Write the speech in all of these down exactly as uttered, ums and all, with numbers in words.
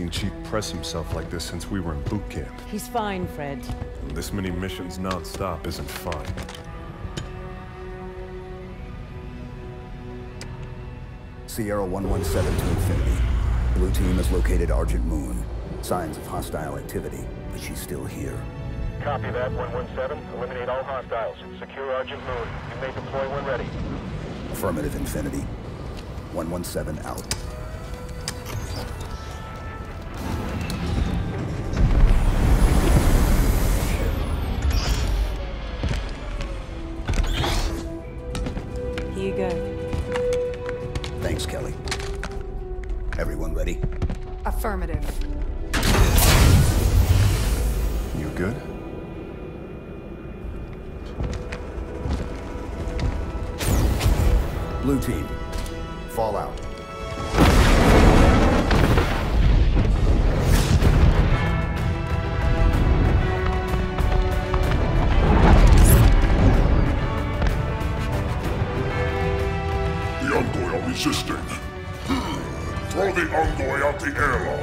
seen Chief press himself like this since we were in boot camp. He's fine, Fred. This many missions non-stop isn't fun. Sierra one one seven to Infinity. Blue team has located Argent Moon. Signs of hostile activity, but she's still here. Copy that, one one seven. Eliminate all hostiles. Secure Argent Moon. You may deploy when ready. Affirmative, Infinity. one one seven out. Here you go. Thanks, Kelly. Everyone ready? Affirmative. You good? Blue team, fall out. The Envoy are resisting. Throw the Envoy out the airlock.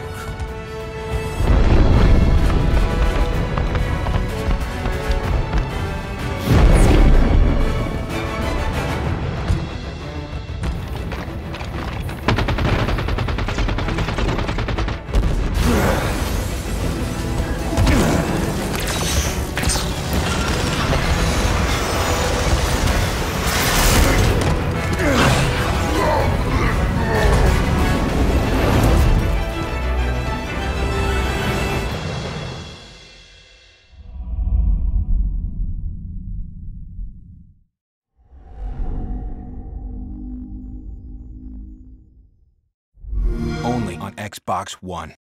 Only on Xbox One.